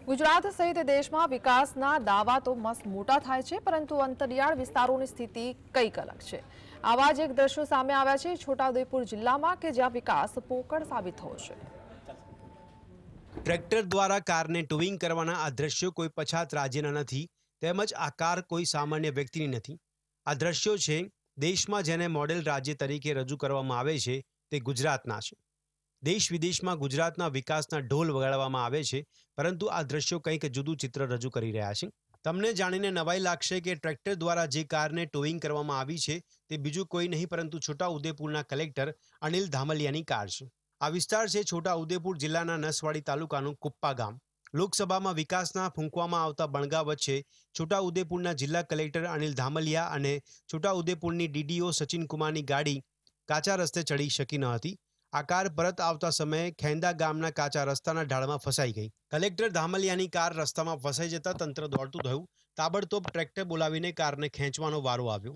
गुजरात सहित देश में विकासना दावा तो मस्त मोटा थाय छे, परंतु अंतरियाळ विस्तारोनी स्थिति कंईक अलग छे। आवा ज एक दृश्यो सामे आव्या छे छोटाउदेपुर जिल्लामां के ज्यां विकास पोकळ साबित थयो छे। ट्रेक्टर द्वारा कारने टोविंग करवाना आ दृश्यो कोई पछात राज्यना नथी, તેમજ આ કાર કોઈ સામાન્ય વ્યક્તિની નથી। આ દૃશ્યો છે દેશમાં જેને મોડેલ રાજ્ય તરીકે રજૂ કરવામાં આવે છે તે ગુજરાતના છે। દેશ વિદેશમાં ગુજરાતના વિકાસના ઢોલ વગાડવામાં આવે છે, પરંતુ આ દૃશ્યો કંઈક જુદું ચિત્ર રજૂ કરી રહ્યા છે। તમને જાણીને નવાઈ લાગશે કે ટ્રેક્ટર દ્વારા જે કારને ટોવિંગ કરવામાં આવી છે તે બીજું કોઈ નહીં પરંતુ છોટાઉદેપુરના કલેક્ટર અનિલ ધામલિયાની કાર છે। આ વિસ્તાર છે છોટાઉદેપુર જિલ્લાના નસવાડી તાલુકાનું કુપ્પા ગામ। લોકસભામાં વિકાસના ફૂંકવામાં આવતા બણગા વચ્ચે છોટાઉદેપુરના જિલ્લા કલેક્ટર અનિલ ધામલિયા અને છોટાઉદેપુરની ડીડીઓ સચિન કુમારની ગાડી કાચા રસ્તે ચડી શકી ન હતી। આ કાર પરત આવતા સમયે ખેંદા ગામના કાચા રસ્તાના ઢાળમાં ફસાઈ ગઈ। કલેક્ટર ધામલિયાની કાર રસ્તામાં ફસાઈ જતા તંત્ર દોડતું થયું। તાબડતોબ ટ્રેક્ટર બોલાવીને કારને ખેંચવાનો વારો આવ્યો।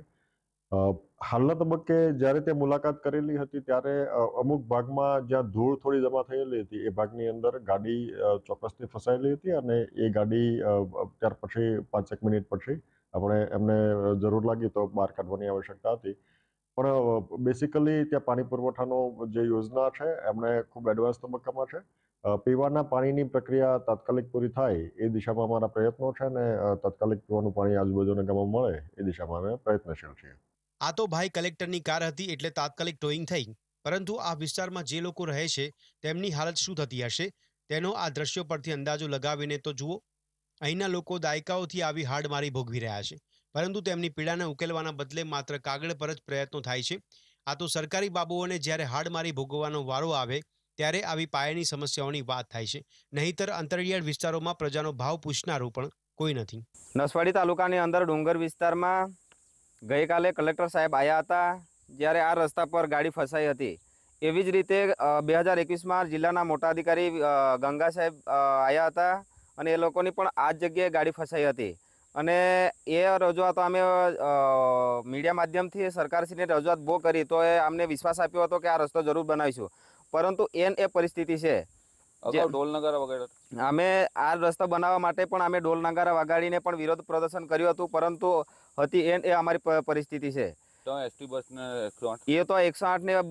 હાલના તબક્કે જ્યારે તે મુલાકાત કરેલી હતી ત્યારે અમુક ભાગમાં જ્યાં ધૂળ થોડી જમા થયેલી હતી એ ભાગની અંદર ગાડી ચોક્કસથી ફસાયેલી હતી અને એ ગાડી ત્યાર પછી 5 મિનિટ પછી આપણે એમને જરૂર લાગી તો બહાર કાઢવાની આવશ્યકતા હતી। પણ બેસિકલી ત્યાં પાણી પુરવઠાનો જે યોજના છે એમણે ખૂબ એડવાન્સ તબક્કામાં છે। પીવાના પાણીની પ્રક્રિયા તાત્કાલિક પૂરી થાય એ દિશામાં અમારા પ્રયત્નો છે અને તાત્કાલિક પીવાનું પાણી આજુબાજુના ગામમાં મળે એ દિશામાં અમે પ્રયત્નશીલ છીએ। આ તો ભાઈ કલેક્ટરની કાર હતી એટલે તાત્કાલિક ટોઈંગ થઈ, પરંતુ આ વિસ્તારમાં જે લોકો રહે છે તેમની હાલત શું થતી હશે તેનો આ દ્રશ્યો પરથી અંદાજો લગાવીને તો જુઓ। અહીંના લોકો દાયકાઓથી આવી હાડમારી ભોગવી રહ્યા છે, પરંતુ તેમની પીડાને ઉકેલવાના બદલે માત્ર કાગળ પર જ પ્રયત્નો થાય છે। આ તો સરકારી બાબુઓને જ્યારે હાડમારી ભોગવવાનો વારો આવે ત્યારે આવી પાયાની સમસ્યાઓની વાત થાય છે, નહીંતર અંતરિયાળ વિસ્તારોમાં પ્રજાનો ભાવ પૂછનારું પણ કોઈ નથી। નસવાડી તાલુકાની અંદર ડુંગર વિસ્તારમાં गई काले कलेक्टर साहेब आया था જ્યારે આ રસ્તા પર ગાડી ફસાઈ હતી। એવી જ રીતે 2021માં જિલ્લાના મોટા અધિકારી ગંગા સાહેબ આવ્યા હતા અને એ લોકોની પણ આ જ જગ્યાએ ગાડી ફસાઈ હતી અને એ રજૂઆતો અમે મીડિયા માધ્યમથી સરકારશ્રીને રજૂઆત બહુ કરી તો એ અમને વિશ્વાસ આપ્યો હતો કે આ રસ્તો જરૂર બનાવીશું, પરંતુ એ પરિસ્થિતિ છે। ઢોલ નગારા વગાડ્યા અમે આ રસ્તા બનાવવા માટે પણ અમે ઢોલ નગારા વગાડીને પણ વિરોધ પ્રદર્શન કર્યું હતું, પરંતુ હતી એ અમારી પરિસ્થિતિ છે। તો એસટી બસ ને 108 એ તો 108 ને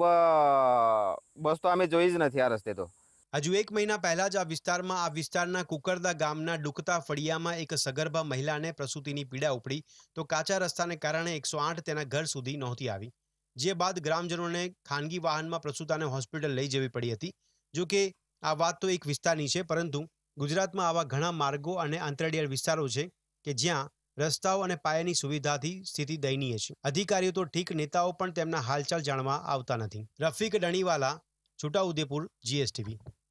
બસ તો અમે જોઈ જ નથી આ રસ્તે। તો હજુ એક મહિના પહેલા જ આ વિસ્તારના કુકરદા ગામના ડુકતા ફળિયામાં એક સગર્ભા મહિલાને પ્રસૂતિની પીડા ઉપડી તો કાચા રસ્તાને કારણે 108 તેના ઘર સુધી નહોતી આવી, જે બાદ ગ્રામજનોને ખાનગી વાહનમાં પ્રસૂતાને હોસ્પિટલ લઈ જવી પડી હતી। જો કે આ વાત તો એક વિસ્તારની છે, પરંતુ ગુજરાતમાં આવા ઘણા માર્ગો અને આંતરડિયાળ વિસ્તારો છે કે જ્યાં રસ્તાઓ અને પાયાની સુવિધાથી સ્થિતિ દયનીય છે। અધિકારીઓ તો ઠીક, નેતાઓ પણ તેમના હાલચાલ જાણવા આવતા નથી। રફીક ડણીવાલા, છોટાઉદેપુર, GSTV।